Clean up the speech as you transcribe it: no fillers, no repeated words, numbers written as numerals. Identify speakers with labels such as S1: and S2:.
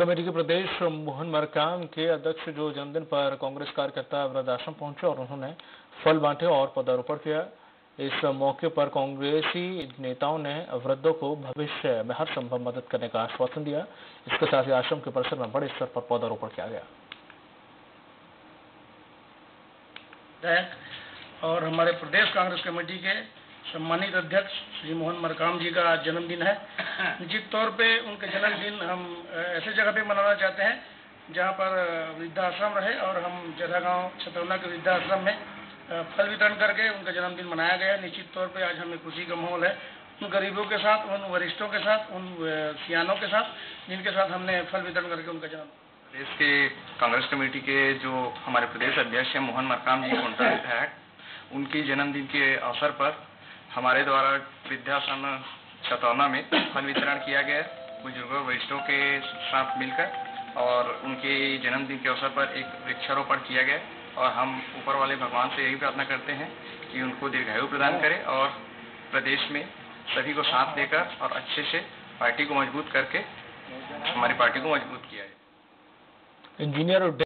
S1: Committee के प्रदेश मोहन मरकाम के अध्यक्ष जो जन्मदिन पर कांग्रेस कार्यकर्ता वृद्धाश्रम पहुंचे और उन्होंने फल बांटे और पौधारोपण किया। इस मौके पर कांग्रेसी नेताओं ने वृद्धों को भविष्य में हर संभव मदद करने का आश्वासन दिया। इसके साथ ही आश्रम के परिसर में बड़े स्तर पर पौधारोपण किया गया।
S2: और हमारे प्रदेश कांग्रेस कमेटी के सम्मानित अध्यक्ष श्री मोहन मरकाम जी का आज जन्मदिन है। निश्चित तौर पे उनका जन्मदिन हम ऐसे जगह पे मनाना चाहते हैं जहां पर वृद्धाश्रम रहे और हम जदा गांव छतौना के वृद्धाश्रम में फल वितरण करके उनका जन्मदिन मनाया गया। निश्चित तौर पे आज हमें खुशी का माहौल है उन गरीबों के साथ, उन वरिष्ठों के साथ, उन सियानों के साथ जिनके साथ हमने फल वितरण करके उनका जन्मदिन।
S3: प्रदेश के कांग्रेस कमेटी के जो हमारे प्रदेश अध्यक्ष हैं मोहन मरकाम जी विधायक, उनकी जन्मदिन के अवसर पर हमारे द्वारा वृद्धाश्रम छतौना में फल वितरण किया गया बुजुर्गों वरिष्ठों के साथ मिलकर, और उनके जन्मदिन के अवसर पर एक वृक्षारोपण किया गया। और हम ऊपर वाले भगवान से यही प्रार्थना करते हैं कि उनको दीर्घायु प्रदान करें और प्रदेश में सभी को साथ देकर और अच्छे से पार्टी को मजबूत करके हमारी पार्टी को मजबूत किया है।
S1: इंजीनियर